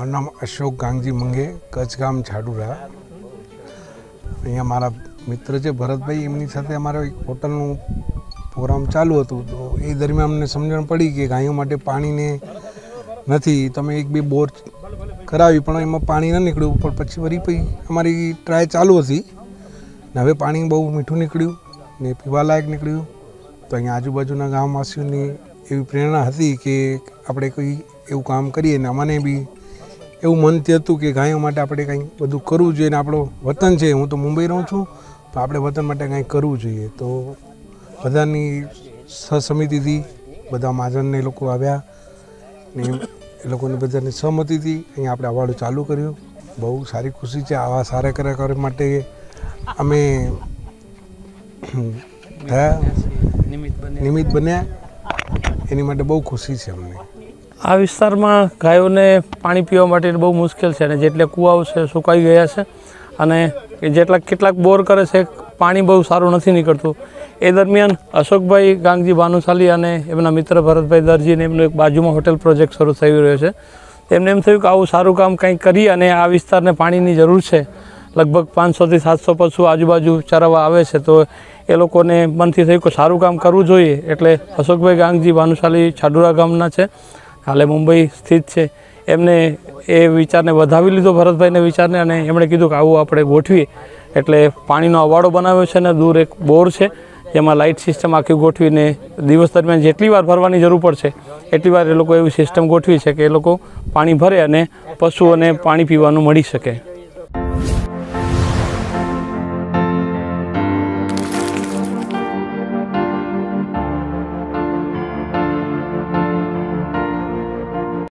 મારું નામ અશોક ગાંગજી મંગે, કચ્છગામ છાડુરા. અહીંયા મારા મિત્ર છે ભરતભાઈ, એમની સાથે અમારો એક હોટલનું પ્રોગ્રામ ચાલુ હતું. તો એ દરમિયાન અમને સમજણ પડી કે ગાયો માટે પાણીને નથી. તમે એક બે બોર કરાવી પણ એમાં પાણી ન નીકળ્યું. પણ પછી વળી અમારી ટ્રાય ચાલુ હતી ને હવે પાણી બહુ મીઠું નીકળ્યું ને પીવાલાયક નીકળ્યું. તો અહીંયા આજુબાજુના ગામવાસીઓની એવી પ્રેરણા હતી કે આપણે કોઈ એવું કામ કરીએ ને અમને બી એવું મનથી હતું કે ગાયો માટે આપણે કંઈ બધું કરવું જોઈએ. ને આપણો વતન છે, હું તો મુંબઈ રહું છું, તો આપણે વતન માટે કંઈ કરવું જોઈએ. તો બધાની સહસમિતિથી બધા મહાજનને લોકો આવ્યા ને એ લોકોની બધાની સહમતિથી અહીંયા આપણે અવાડું ચાલુ કર્યું. બહુ સારી ખુશી છે. આવા સારા કાર્યકર માટે અમે નિમિત્ત બન્યા, એની માટે બહુ ખુશી છે અમને. આ વિસ્તારમાં ગાયોને પાણી પીવા માટે બહુ મુશ્કેલ છે અને જેટલે કૂવાઓ છે સુકાઈ ગયા છે અને કેટલાક બોર કરે છે, પાણી બહુ સારું નથી નીકળતું. એ દરમિયાન અશોકભાઈ ગાંગજી ભાનુશાલી અને એમના મિત્ર ભરતભાઈ દરજીને એમનું એક બાજુમાં હોટેલ પ્રોજેક્ટ શરૂ થઈ રહ્યો છે. એમને એમ થયું કે આવું સારું કામ કંઈક કરી અને આ વિસ્તારને પાણીની જરૂર છે. લગભગ 500થી 700 પશુ આજુબાજુ ચરાવવા આવે છે. તો એ લોકોને મનથી થયું કે સારું કામ કરવું જોઈએ. એટલે અશોકભાઈ ગાંગજી ભાનુશાલી છાડુરા ગામના છે, હાલે મુંબઈ સ્થિત છે. એમને એ વિચારને વધાવી લીધો, ભરતભાઈને વિચારને, અને એમણે કીધું કે આવું આપણે ગોઠવીએ. એટલે પાણીનો અવાડો બનાવ્યો છે અને દૂર એક બોર છે જેમાં લાઇટ સિસ્ટમ આખી ગોઠવીને દિવસ દરમિયાન જેટલી વાર ભરવાની જરૂર પડશે એટલી વાર એ લોકો એવી સિસ્ટમ ગોઠવી છે કે એ લોકો પાણી ભરે અને પશુઓને પાણી પીવાનું મળી શકે.